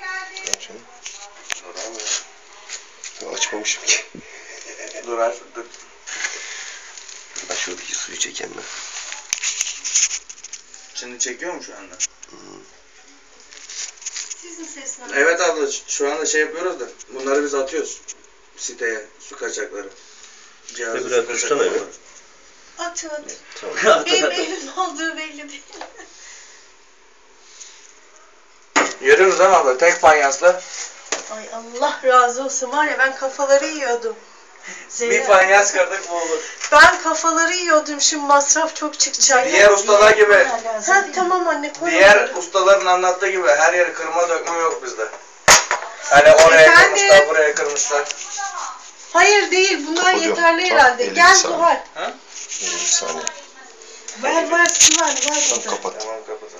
Açalım. Açmamışım ki. Dur aç. Dur. Ben şuradaki suyu çekeyim ben. Şimdi çekiyor mu şu anda? Sizin sesler. Evet abla şu anda şey yapıyoruz da bunları biz atıyoruz siteye su kaçakları. Cihazı Biraz dursana ya. At. Tamam. Benim elim olduğu belli değil. Görüyorsunuz ama abla tek fayansla Ay Allah razı olsun var ya ben kafaları yiyordum. bir fayans kırdık bu olur. Ben kafaları yiyordum şimdi masraf çok çıkacak. Diğer ustalar gibi, Ha tamam anne koy. diğer ustaların anlattığı gibi her yeri kırma dökme yok bizde. Hani oraya Efendim? kırmışlar, buraya kırmışlar. Hayır değil bunlar Hocam, yeterli tam herhalde. 50 Gel saniye. Zuhal. Ha? 20 saniye. Ver su ver Tam burada. kapat. Tamam kapat.